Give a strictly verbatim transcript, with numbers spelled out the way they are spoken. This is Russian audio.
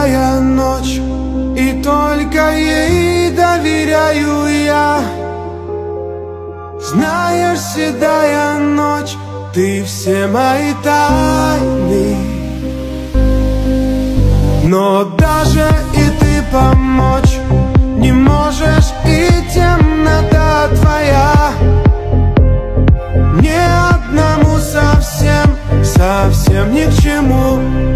седая ночь, и только ей доверяю я. Знаешь, седая ночь, ты все мои тайны, но даже и ты помочь не можешь, и темнота твоя мне одному совсем, совсем ни к чему.